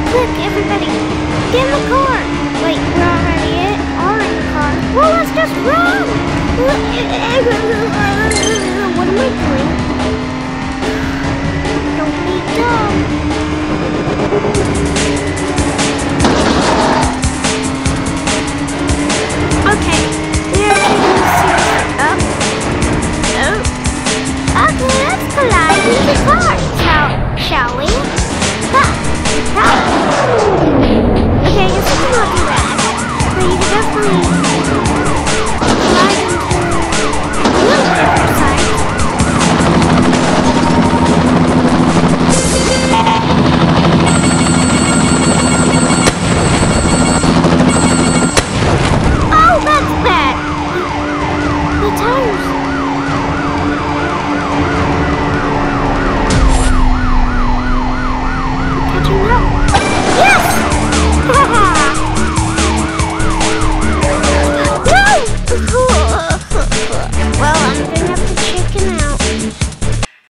Quick, everybody, get in the car. Wait, we're already are in the car. Well, let's just run.